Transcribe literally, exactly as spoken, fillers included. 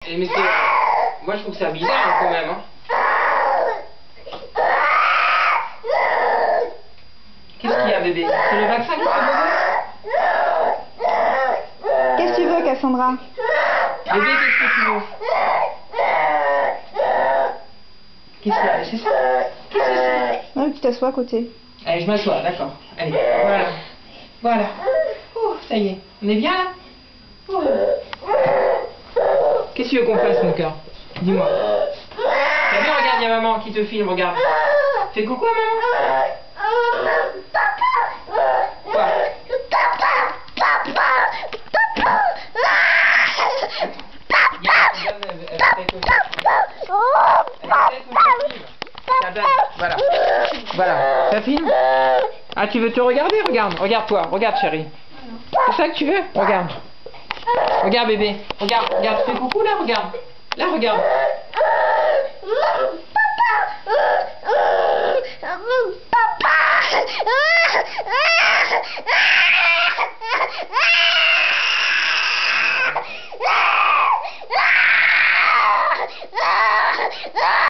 Et mais c'est... Moi je trouve ça bizarre hein, quand même. Hein. Qu'est-ce qu'il y a bébé? C'est le vaccin qui fait bébé? Qu'est-ce que tu veux, Cassandra? Bébé, qu'est-ce que tu veux? Qu'est-ce qu'il y a? C'est ça? Qu'est-ce que c'est? Non, tu t'assois à côté. Allez, je m'assois, d'accord. Allez, voilà. Voilà. Oh, ça y est. On est bien là? Oh. Qu'est-ce que tu veux qu'on fasse, mon cœur? Dis-moi. T'as vu, regarde, il y a maman qui te filme, regarde. Fais coucou à maman. Quoi? Voilà. Voilà. Ça filme? Ah, tu veux te regarder? Regarde. Regarde-toi. Regarde, chérie. C'est ça que tu veux? Regarde. Regarde, bébé. Regarde. Regarde. Fais coucou, là. Regarde. Là, regarde.